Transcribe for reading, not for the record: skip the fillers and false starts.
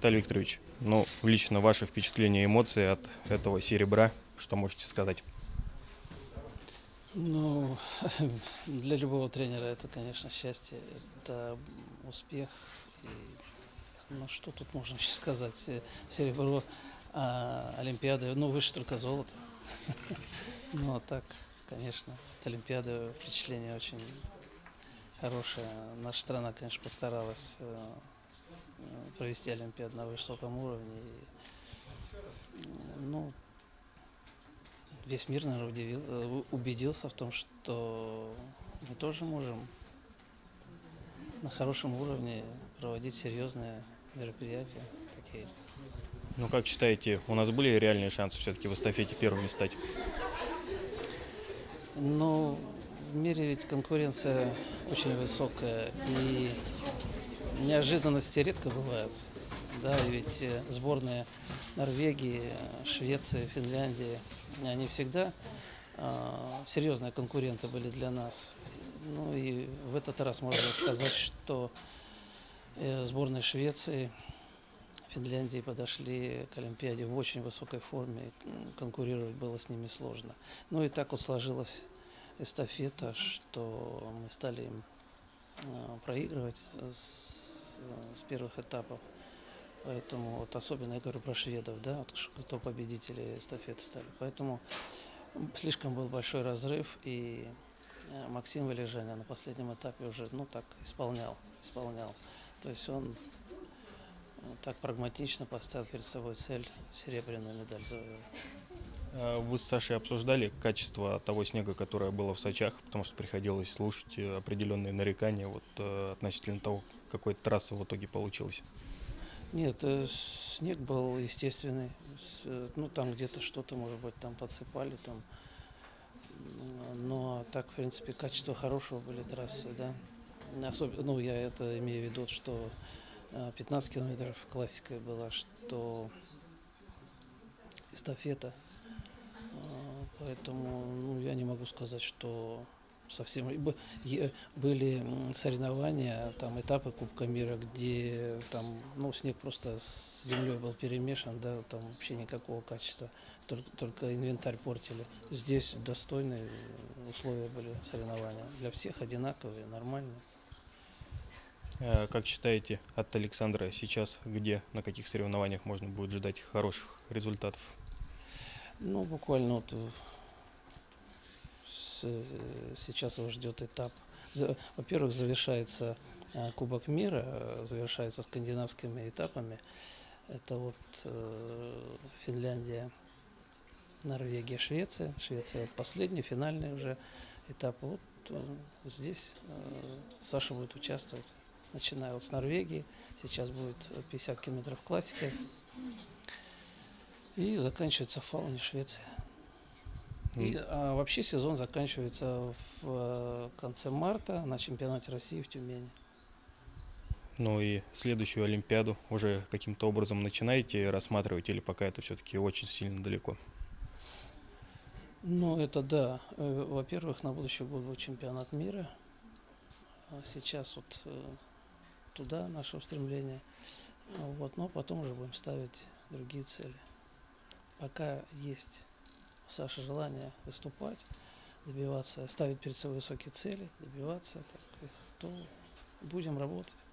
Виталий Викторович, ну, лично ваши впечатления и эмоции от этого серебра, что можете сказать? Ну, для любого тренера это, конечно, счастье, это успех. И, ну, что тут можно еще сказать? Серебро Олимпиады, ну, выше только золото. Ну, а так, конечно, от Олимпиады впечатление очень хорошее. Наша страна, конечно, постаралась провести Олимпиаду на высоком уровне. Ну, весь мир, наверное, убедился в том, что мы тоже можем на хорошем уровне проводить серьезные мероприятия такие. Ну, как считаете, у нас были реальные шансы все-таки в эстафете первыми стать? Но в мире ведь конкуренция очень высокая, и неожиданности редко бывают. Да, и ведь сборные Норвегии, Швеции, Финляндии, они всегда серьезные конкуренты были для нас. Ну и в этот раз можно сказать, что сборные Швеции, Финляндии подошли к Олимпиаде в очень высокой форме, конкурировать было с ними сложно. Ну и так вот сложилась эстафета, что мы стали им проигрывать с первых этапов. Поэтому вот особенно я говорю про шведов, да, вот кто победители эстафеты стали. Поэтому слишком был большой разрыв, и Максим Валежаня на последнем этапе уже, ну так, исполнял. То есть он так прагматично поставил перед собой цель серебряную медаль завоевать. Вы с Сашей обсуждали качество того снега, которое было в Сочах, потому что приходилось слушать определенные нарекания вот, относительно того, какой трасса в итоге получилась. Нет, снег был естественный. Ну, там где-то что-то, может быть, там подсыпали, там. Но так, в принципе, качество хорошего были трассы, да. Особенно, ну, я это имею в виду, что 15 километров классика была, что эстафета. Поэтому ну, я не могу сказать, что совсем были соревнования, там этапы Кубка мира, где там ну, снег просто с землей был перемешан, да, там вообще никакого качества, только инвентарь портили. Здесь достойные условия были соревнования. Для всех одинаковые, нормальные. Как считаете, от Александра сейчас где, на каких соревнованиях можно будет ждать хороших результатов? Ну, буквально вот сейчас его ждет этап. Во-первых, завершается Кубок мира, завершается скандинавскими этапами. Это вот Финляндия, Норвегия, Швеция. Швеция вот последний, финальный уже этап. Вот здесь Саша будет участвовать, начиная вот с Норвегии. Сейчас будет 50 километров классика. И заканчивается в Фауне, Швеция. Вообще сезон заканчивается в конце марта на чемпионате России в Тюмени. Ну и следующую Олимпиаду уже каким-то образом начинаете рассматривать или пока это все-таки очень сильно далеко? Ну, это да. Во-первых, на будущий год будет чемпионат мира. Сейчас вот туда наше устремление. Вот, но потом уже будем ставить другие цели. Пока есть у Саши желание выступать, добиваться, ставить перед собой высокие цели, добиваться, так, то будем работать.